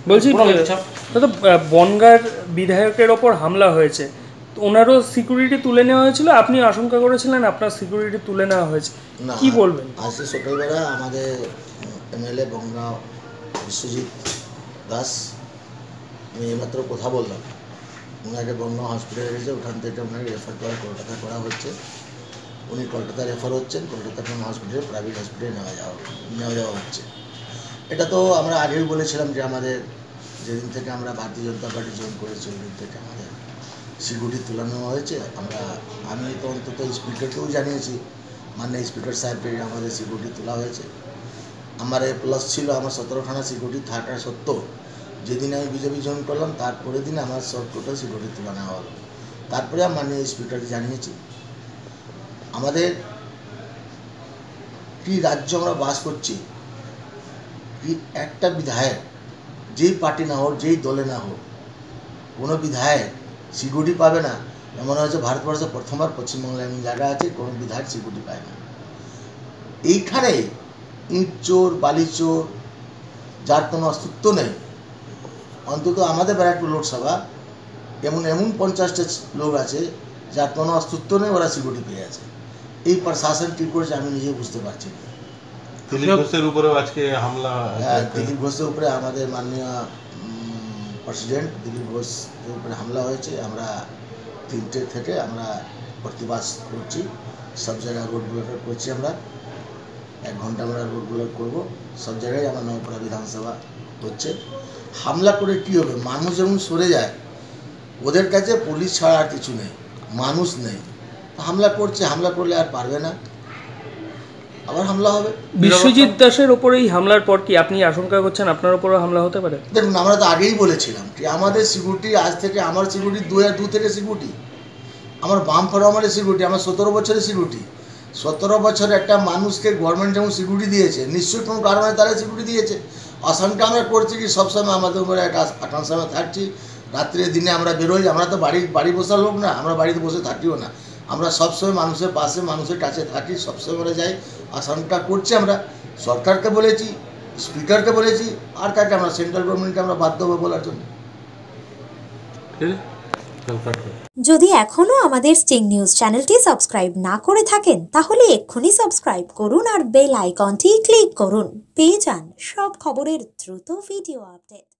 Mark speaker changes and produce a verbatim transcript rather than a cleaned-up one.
Speaker 1: বলছি দাদা, বনগাঁর বিধায়কের ওপর হামলা হয়েছে, ওনারও সিকিউরিটি তুলে নেওয়া হয়েছিল, আপনি আশঙ্কা করেছিলেন আপনার সিকিউরিটি তুলে নেওয়া হয়েছে, কি বলবেন?
Speaker 2: আজকে সকালবেলা আমাদের এমএলএ বনগাঁ বিশ্বজিৎ দাস, আমি এইমাত্র কথা বললাম, ওনাকে বনগাঁ হসপিটালে গেছে, ওখান থেকে ওনাকে রেফার করা কলকাতা করা হচ্ছে। উনি কলকাতা রেফার হচ্ছেন, কলকাতা কোন হসপিটালে, প্রাইভেট হসপিটালে নেওয়া যাওয়া নেওয়া যাওয়া হচ্ছে। এটা তো আমরা আগেই বলেছিলাম যে আমাদের যেদিন থেকে আমরা ভারতীয় জনতা পার্টি জয়েন করেছি ওই দিন থেকে আমাদের সিকিউরিটি তুলে নেওয়া হয়েছে। আমরা আমি তো অন্তত স্পিকারকেও জানিয়েছি, মাননীয় স্পিকার সাহেবকে আমাদের সিকিউরিটি তোলা হয়েছে। আমার এ প্লাস ছিল আমার সতেরোখানা সিকিউরিটি থাকা সত্ত্বেও যেদিন আমি বিজেপি জয়েন করলাম তারপরের দিন আমার সব টোটাল সিকিউরিটি তুলে নেওয়া হলো। তারপরে আমি মাননীয় স্পিকারকে জানিয়েছি। আমাদের কি রাজ্য আমরা বাস করছি, কি একটা বিধায়ক যেই পার্টি না হোক, যেই দলে না হোক, কোনো বিধায়ক সিকিউরিটি পাবে না এমন হচ্ছে ভারতবর্ষে প্রথমবার পশ্চিমবাংলায় এমন জায়গা আছে কোনো বিধায়ক সিকিউরিটি পায় না। এইখানে ইট চোর, বালি চোর, যার কোনো অস্তিত্ব নেই, অন্তত আমাদের ব্যারাকপুর লোকসভা এমন এমন পঞ্চাশটা লোক আছে যার কোনো অস্তিত্ব নেই, ওরা সিকিউরিটি পেয়ে আছে। এই প্রশাসন কী করেছে আমি নিজে বুঝতে পারছি না।
Speaker 3: দিলীপ ঘোষের উপরেও আজকে হামলা।
Speaker 2: হ্যাঁ, দিলীপ ঘোষের উপরে আমাদের মাননীয় প্রেসিডেন্ট দিলীপ ঘোষের উপরে হামলা হয়েছে। আমরা তিনটে থেকে আমরা প্রতিবাদ করছি, সব জায়গায় রোড ব্লক করছি। আমরা এক ঘন্টা আমরা রোড ব্লক করবো, সব জায়গায় আমার নবপাড়া বিধানসভা হচ্ছে। হামলা করে কী হবে? মানুষ যেমন সরে যায়, ওদের কাছে পুলিশ ছাড়া আর কিছু নেই, মানুষ নেই, হামলা করছে। হামলা করলে আর পারবে না, আবার হামলা হবে।
Speaker 1: বিশ্বজিৎ দাসের ওপরে এই হামলার পর কি আপনি আশঙ্কা করছেন আপনার ওপরেও হামলা হতে পারে?
Speaker 2: দেখুন, আমরা তো আগেই বলেছিলাম যে আমাদের সিকিউরিটি আজ থেকে, আমার সিকিউরিটি দু হাজার দু থেকে সিকিউরিটি, আমার বাম ফরমারের সিকিউরিটি, আমার সতেরো বছরের সিকিউরিটি। সতেরো বছর একটা মানুষকে গভর্নমেন্ট যেমন সিকিউরিটি দিয়েছে, নিশ্চয়ই কোনো কারণে তারা সিকিউরিটি দিয়েছে। আশঙ্কা আমরা করছি কি সবসময় আমাদের উপরে একটা আকাঙ্ক্ষার সময় থাকছি, রাত্রে দিনে আমরা বেরোই। আমরা তো বাড়ি বাড়ি বসার লোক না, আমরা বাড়িতে বসে থাকিও না, আমরা সবসময় মানুষের পাশে, মানুষের কাছে থাকি, সবসময় আমরা যাই। আশঙ্কা করছি, আমরা সরকারকে বলেছি, স্পিকারকে বলেছি, আর কাকে আমরা সেন্ট্রাল গভর্নমেন্টকে আমরা বাধ্য হবো বলার জন্য।
Speaker 4: যদি এখনো আমাদের স্টিং নিউজ চ্যানেলটি সাবস্ক্রাইব না করে থাকেন তাহলে এক্ষুনি সাবস্ক্রাইব করুন আর বেল আইকনটি ক্লিক করুন, পেয়ে যান সব খবরের দ্রুত ভিডিও আপডেট।